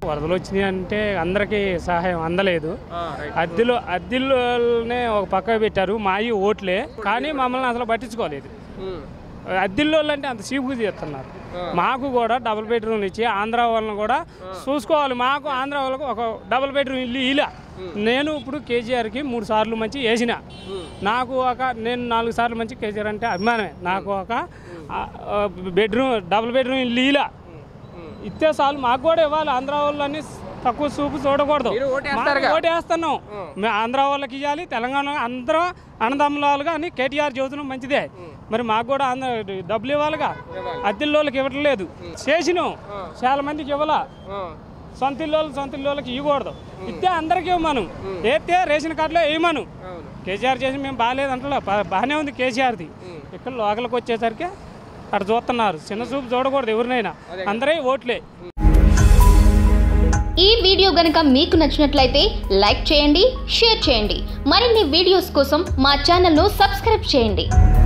వరదలు వచ్చినాయి అంటే అందరికీ సహాయం అందలేదు. అద్దెల్లోనే ఒక పక్క పెట్టారు, మాయి ఓట్లే, కానీ మమ్మల్ని అసలు పట్టించుకోలేదు. అద్దెల్లో అంటే అంత చీపు చేస్తున్నారు. మాకు కూడా డబుల్ బెడ్రూమ్లు ఇచ్చి ఆంధ్ర వాళ్ళని కూడా చూసుకోవాలి. మాకు ఆంధ్ర వాళ్ళకు ఒక డబుల్ బెడ్రూమ్ ఇల్లు ఇలా నేను ఇప్పుడు కేసీఆర్కి 3 సార్లు మంచి వేసిన, నాకు నేను 4 సార్లు మంచి కేసీఆర్ అంటే అభిమానమే. నాకు ఒక డబుల్ బెడ్రూమ్ ఇల్లు ఇలా ఇస్తే చాలు. మాకు కూడా ఇవ్వాలి. ఆంధ్ర వాళ్ళని తక్కువ చూపు చూడకూడదు. ఓటేస్తున్నాం, మేము ఆంధ్ర వాళ్ళకి ఇవ్వాలి, తెలంగాణ అందరం అన్నదమ్ములాలుగా అని కేటీఆర్ చెబుతున్నాం, మంచిదే. మరి మాకు కూడా డబ్బులు ఇవ్వాలిగా. అద్దెల్లోళ్ళకి ఇవ్వట్లేదు, చేసినాం, చాలా మందికి ఇవ్వాలా. సొంత ఇల్లుకి ఇవ్వకూడదు, ఇస్తే అందరికీ ఇవ్వమను, వేస్తే రేషన్ కార్డులో వేయమను. కేసీఆర్ చేసి మేము బాగాలేదు అంటలే, బాగానే ఉంది కేసీఆర్ది. ఇక్కడ లోకల్కి వచ్చేసరికి అక్కడ చూస్తున్నారు, చిన్న చూపు చూడకూడదు ఎవరినైనా, అందరే ఓట్లే. ఈ వీడియో గనుక మీకు నచ్చినట్లయితే లైక్ చేయండి, షేర్ చేయండి. మరిన్ని వీడియోస్ కోసం మా ఛానల్ను సబ్స్క్రైబ్ చేయండి.